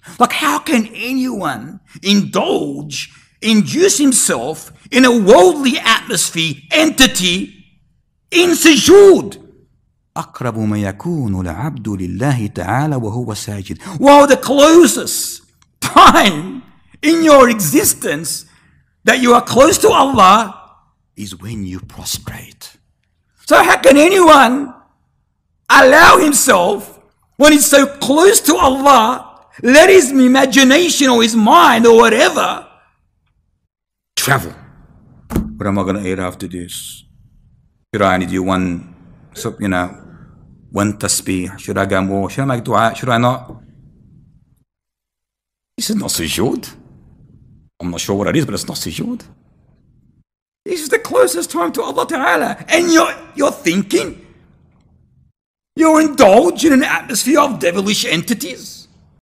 Like, how can anyone induce himself in a worldly atmosphere, entity, in sujood? أقرب ما يكون العبد لله تعالى وهو ساجد. While the closest time in your existence that you are close to Allah is when you prostrate. So how can anyone allow himself, when he's so close to Allah, let his imagination or his mind or whatever travel? What am I going to eat after this? Should I only do one tasbih? Should I go more? Should I make dua? Should I not? This is not sujood. I'm not sure what it is, but it's not sujood. This is the closest time to Allah Ta'ala. And you're thinking, you're indulged in an atmosphere of devilish entities.